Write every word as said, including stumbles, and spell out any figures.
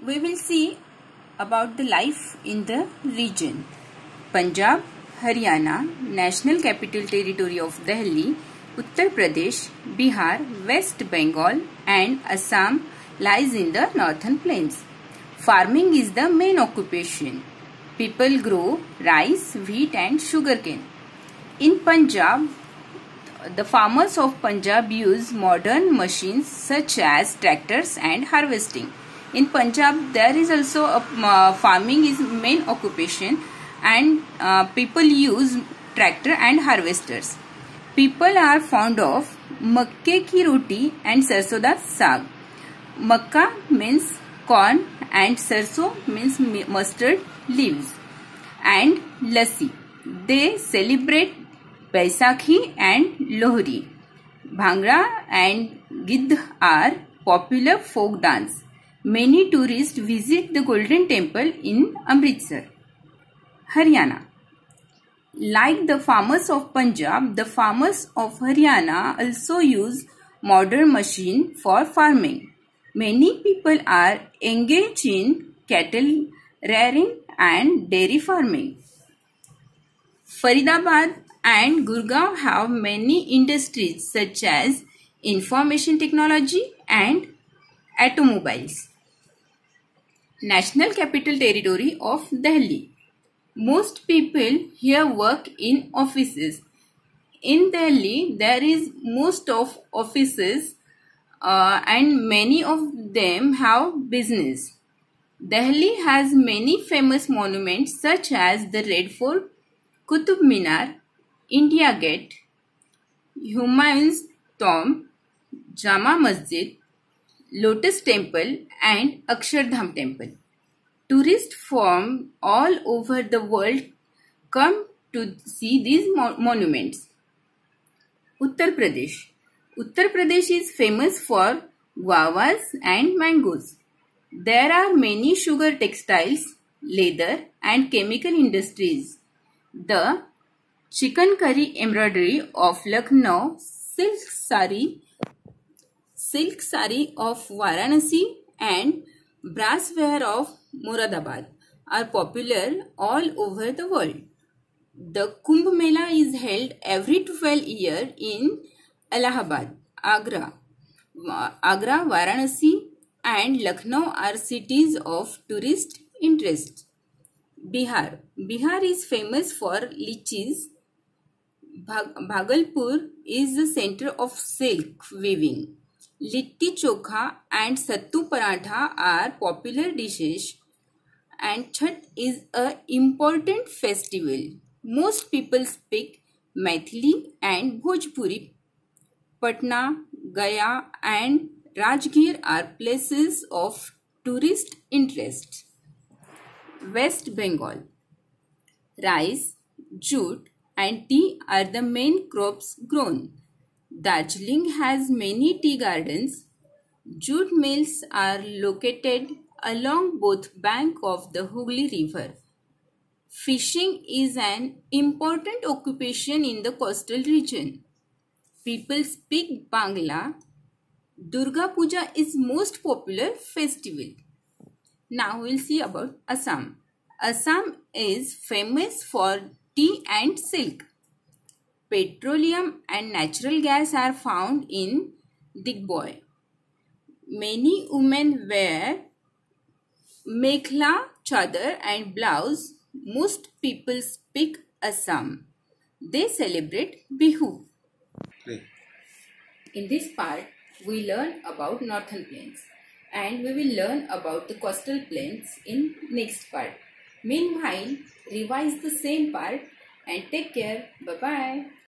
we will see about the life in the region. Punjab, Haryana, National Capital Territory of Delhi, Uttar Pradesh, Bihar, West Bengal and Assam lies in the northern plains. Farming is the main occupation. People grow rice, wheat and sugarcane. In Punjab, the farmers of Punjab use modern machines such as tractors and harvesting. In Punjab, there is also a uh, farming is main occupation, and uh, people use tractor and harvesters. People are fond of makke ki roti and sarson da saag. Makka means corn and sarson means mustard leaves. And lassi. They celebrate Baisakhi and Lohri. Bhangra and Giddh are popular folk dance. Many tourists visit the Golden Temple in Amritsar. Haryana. Like the farmers of Punjab, the farmers of Haryana also use modern machine for farming. Many people are engaged in cattle rearing and dairy farming. Faridabad and Gurgaon have many industries such as information technology and automobiles. National Capital Territory of Delhi. Most people here work in offices. In Delhi, there is most of offices uh, and many of them have business. Delhi has many famous monuments such as the Red Fort, Qutub Minar, India Gate, Humayun's Tomb, Jama Masjid, Lotus Temple and Akshardham Temple. Tourists from all over the world come to see these mo monuments. Uttar Pradesh. Uttar Pradesh is famous for guavas and mangoes. There are many sugar textiles, leather and chemical industries. The chicken curry embroidery of Lucknow, silk sari, silk sari of Varanasi and brassware of Moradabad are popular all over the world. The Kumbh Mela is held every twelve years in Allahabad, Agra. Agra, Varanasi and Lucknow are cities of tourist interest. Bihar. Bihar is famous for lychees. Bhagalpur is the center of silk weaving. Litti chokha and sattu paratha are popular dishes, and Chhath is an important festival. Most people speak Maithili and Bhojpuri. Patna, Gaya and Rajgir are places of tourist interest. West Bengal. Rice, jute and tea are the main crops grown. Darjeeling has many tea gardens. Jute mills are located along both banks of the Hooghly River. Fishing is an important occupation in the coastal region. People speak Bangla. Durga Puja is most popular festival. Now we'll see about Assam. Assam is famous for tea and silk. Petroleum and natural gas are found in Digboi. Many women wear mekhla, chadar and blouse. Most people speak Assam. They celebrate Bihu. In this part, we learn about northern plains, and we will learn about the coastal plains in next part. Meanwhile, revise the same part and take care. Bye-bye.